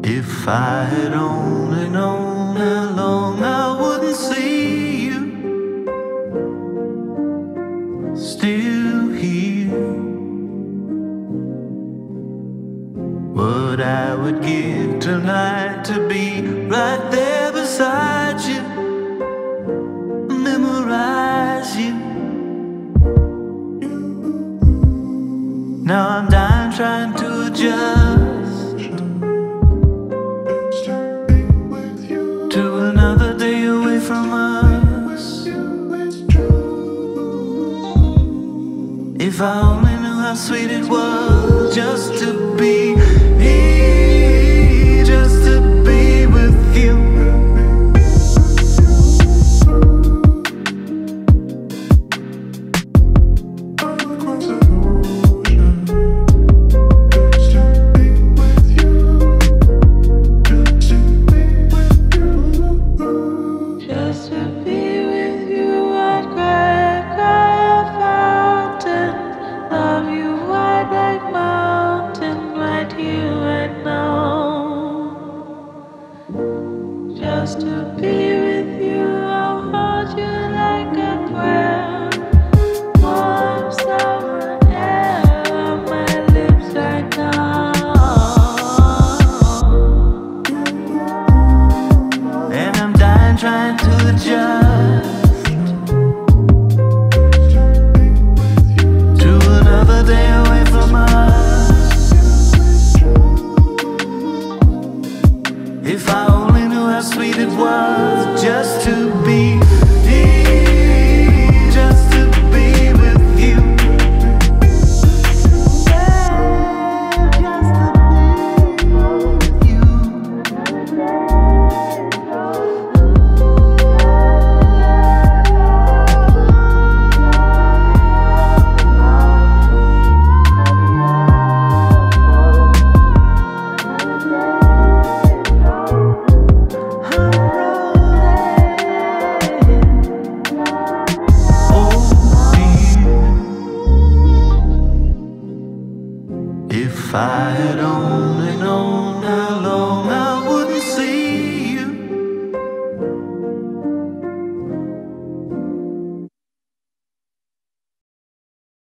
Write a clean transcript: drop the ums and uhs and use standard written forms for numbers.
If I had only known how long I wouldn't see you still here, what I would give tonight to be right there beside you, memorize you. Now I'm dying trying to adjust to another day away from us. If I only knew how sweet it was just to be here, just to be with you. Just to be with you, I'll hold you like a prayer. Warm summer air on my lips right now. And I'm dying trying to adjust